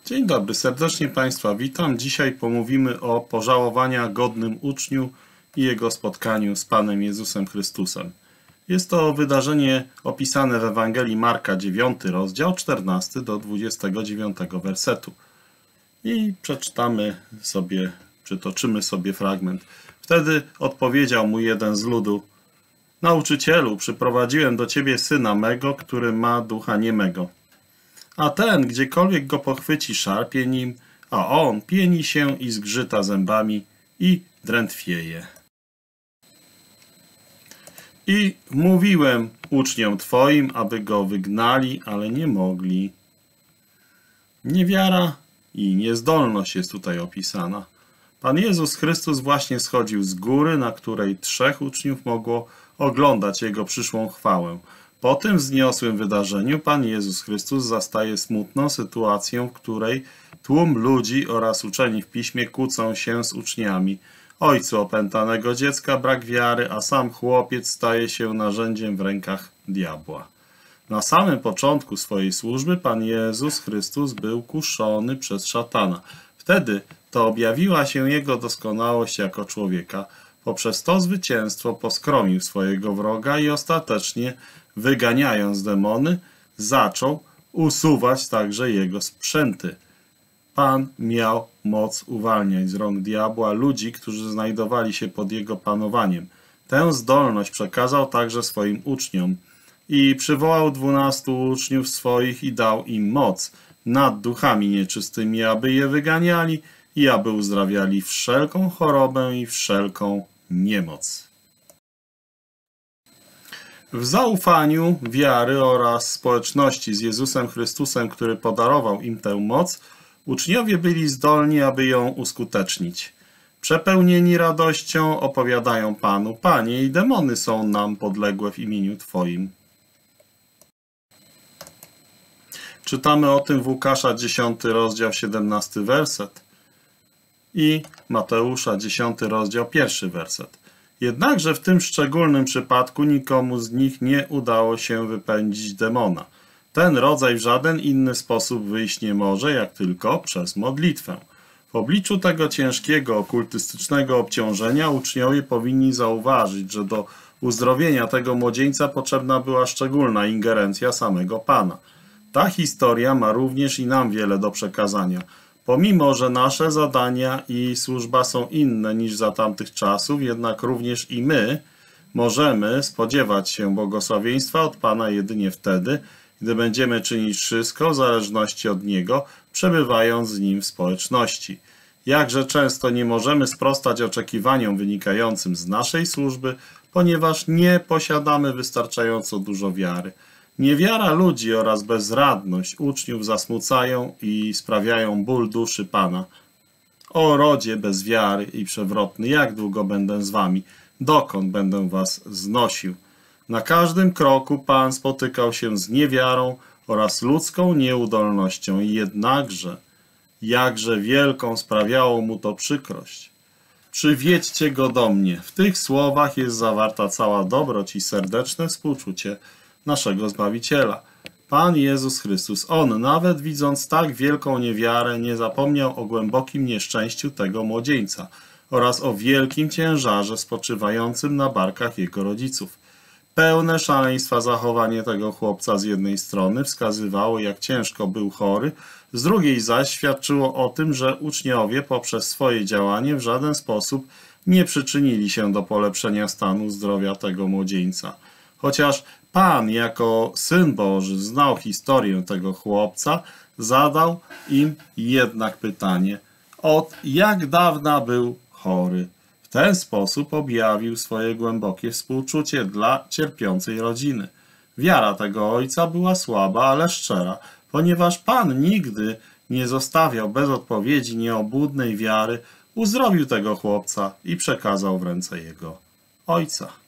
Dzień dobry, serdecznie Państwa witam. Dzisiaj pomówimy o pożałowania godnym uczniu i jego spotkaniu z Panem Jezusem Chrystusem. Jest to wydarzenie opisane w Ewangelii Marka 9 rozdział 14 do 29 wersetu. I przytoczymy sobie fragment. Wtedy odpowiedział mu jeden z ludu: Nauczycielu, przyprowadziłem do Ciebie syna mego, który ma ducha niemego. A ten, gdziekolwiek go pochwyci, szarpie nim, a on pieni się i zgrzyta zębami i drętwieje. I mówiłem uczniom Twoim, aby go wygnali, ale nie mogli. Niewiara i niezdolność jest tutaj opisana. Pan Jezus Chrystus właśnie schodził z góry, na której 3 uczniów mogło oglądać Jego przyszłą chwałę. Po tym wzniosłym wydarzeniu Pan Jezus Chrystus zastaje smutną sytuację, w której tłum ludzi oraz uczeni w piśmie kłócą się z uczniami. Ojcu opętanego dziecka brak wiary, a sam chłopiec staje się narzędziem w rękach diabła. Na samym początku swojej służby Pan Jezus Chrystus był kuszony przez szatana. Wtedy to objawiła się Jego doskonałość jako człowieka. Poprzez to zwycięstwo poskromił swojego wroga i ostatecznie, wyganiając demony, zaczął usuwać także jego sprzęty. Pan miał moc uwalniać z rąk diabła ludzi, którzy znajdowali się pod jego panowaniem. Tę zdolność przekazał także swoim uczniom i przywołał 12 uczniów swoich i dał im moc nad duchami nieczystymi, aby je wyganiali i aby uzdrawiali wszelką chorobę i wszelką niemoc. W zaufaniu, wiary oraz społeczności z Jezusem Chrystusem, który podarował im tę moc, uczniowie byli zdolni, aby ją uskutecznić. Przepełnieni radością opowiadają Panu: Panie, i demony są nam podległe w imieniu Twoim. Czytamy o tym w Łukasza 10 rozdział 17 werset i Mateusza 10 rozdział 1 werset. Jednakże w tym szczególnym przypadku nikomu z nich nie udało się wypędzić demona. Ten rodzaj w żaden inny sposób wyjść nie może, jak tylko przez modlitwę. W obliczu tego ciężkiego, okultystycznego obciążenia uczniowie powinni zauważyć, że do uzdrowienia tego młodzieńca potrzebna była szczególna ingerencja samego Pana. Ta historia ma również i nam wiele do przekazania. Pomimo że nasze zadania i służba są inne niż za tamtych czasów, jednak również i my możemy spodziewać się błogosławieństwa od Pana jedynie wtedy, gdy będziemy czynić wszystko w zależności od Niego, przebywając z Nim w społeczności. Jakże często nie możemy sprostać oczekiwaniom wynikającym z naszej służby, ponieważ nie posiadamy wystarczająco dużo wiary. Niewiara ludzi oraz bezradność uczniów zasmucają i sprawiają ból duszy Pana. O rodzie bez wiary i przewrotny, jak długo będę z wami? Dokąd będę was znosił? Na każdym kroku Pan spotykał się z niewiarą oraz ludzką nieudolnością i jednakże, jakże wielką sprawiało mu to przykrość. Przywiedźcie go do mnie. W tych słowach jest zawarta cała dobroć i serdeczne współczucie naszego Zbawiciela. Pan Jezus Chrystus, On, nawet widząc tak wielką niewiarę, nie zapomniał o głębokim nieszczęściu tego młodzieńca oraz o wielkim ciężarze spoczywającym na barkach jego rodziców. Pełne szaleństwa zachowanie tego chłopca z jednej strony wskazywało, jak ciężko był chory, z drugiej zaś świadczyło o tym, że uczniowie poprzez swoje działanie w żaden sposób nie przyczynili się do polepszenia stanu zdrowia tego młodzieńca. Chociaż Pan jako Syn Boży znał historię tego chłopca, zadał im jednak pytanie: od jak dawna był chory? W ten sposób objawił swoje głębokie współczucie dla cierpiącej rodziny. Wiara tego ojca była słaba, ale szczera, ponieważ Pan nigdy nie zostawiał bez odpowiedzi nieobłudnej wiary, uzdrowił tego chłopca i przekazał w ręce jego ojca.